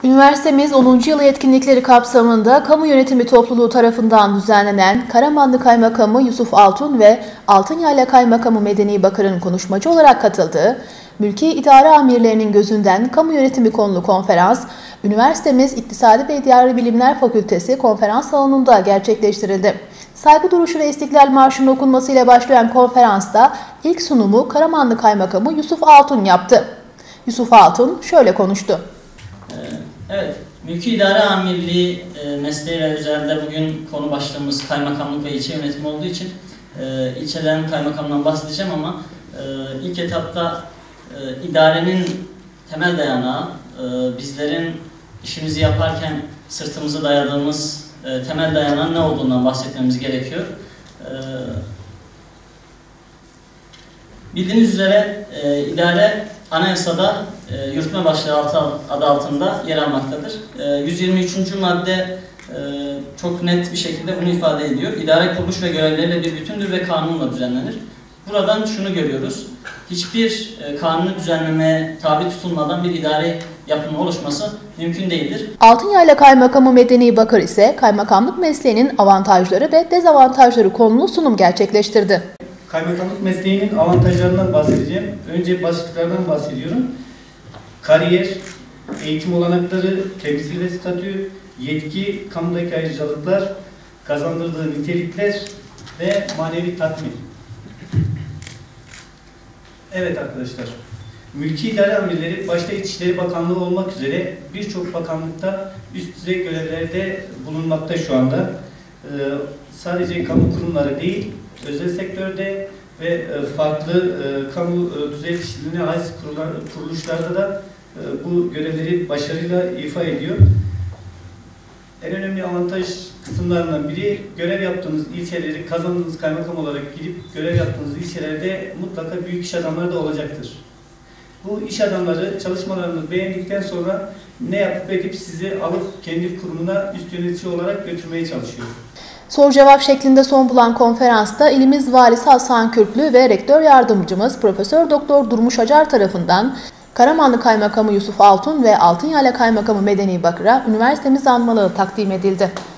Üniversitemiz 10. yılı etkinlikleri kapsamında Kamu Yönetimi Topluluğu tarafından düzenlenen Karamanlı Kaymakamı Yusuf Altun ve Altınyayla Kaymakamı Medeni Bakır'ın konuşmacı olarak katıldığı Mülki İdare Amirlerinin Gözünden Kamu Yönetimi konulu konferans, üniversitemiz İktisadi ve İdari Bilimler Fakültesi konferans salonunda gerçekleştirildi. Saygı duruşu ve İstiklal Marşı'nın okunmasıyla başlayan konferansta ilk sunumu Karamanlı Kaymakamı Yusuf Altun yaptı. Yusuf Altun şöyle konuştu. Evet, Mülki İdare Amirliği mesleğiyle üzerinde bugün konu başlığımız kaymakamlık ve ilçe yönetimi olduğu için ilçelerin kaymakamından bahsedeceğim ama ilk etapta idarenin temel dayanağı, bizlerin işimizi yaparken sırtımızı dayadığımız temel dayanağın ne olduğundan bahsetmemiz gerekiyor. Bildiğiniz üzere idare anayasada yürütme başlığı adı altında yer almaktadır. 123. madde çok net bir şekilde bunu ifade ediyor. İdare kuruluş ve görevleriyle bir bütündür ve kanunla düzenlenir. Buradan şunu görüyoruz. Hiçbir kanunu düzenlemeye tabi tutulmadan bir idari yapının oluşması mümkün değildir. Altınyayla Kaymakamı Medeni Bakır ise kaymakamlık mesleğinin avantajları ve dezavantajları konulu sunum gerçekleştirdi. Kaymakamlık mesleğinin avantajlarından bahsedeceğim. Önce başlıklardan bahsediyorum. Kariyer, eğitim olanakları, temsil ve statü, yetki, kamudaki ayrıcalıklar, kazandırdığı nitelikler ve manevi tatmin. Evet arkadaşlar, mülki idare amirleri başta İçişleri Bakanlığı olmak üzere birçok bakanlıkta üst düzey görevlerde bulunmakta şu anda. Sadece kamu kurumları değil, özel sektörde ve farklı kamu düzey kişiliğine ait kuruluşlarda da bu görevleri başarıyla ifa ediyor. En önemli avantaj kısımlarından biri, görev yaptığınız ilçeleri kazandığınız kaymakam olarak gidip görev yaptığınız ilçelerde mutlaka büyük iş adamları da olacaktır. Bu iş adamları çalışmalarını beğendikten sonra ne yapıp edip sizi alıp kendi kurumuna üst yönetici olarak götürmeye çalışıyor. Soru-cevap şeklinde son bulan konferansta ilimiz Valisi Hasan Kürklü ve Rektör Yardımcımız Profesör Doktor Durmuş Acar tarafından Karamanlı Kaymakamı Yusuf Altun ve Altınyayla Kaymakamı Medeni Bakır'a üniversitemiz anmalığı takdim edildi.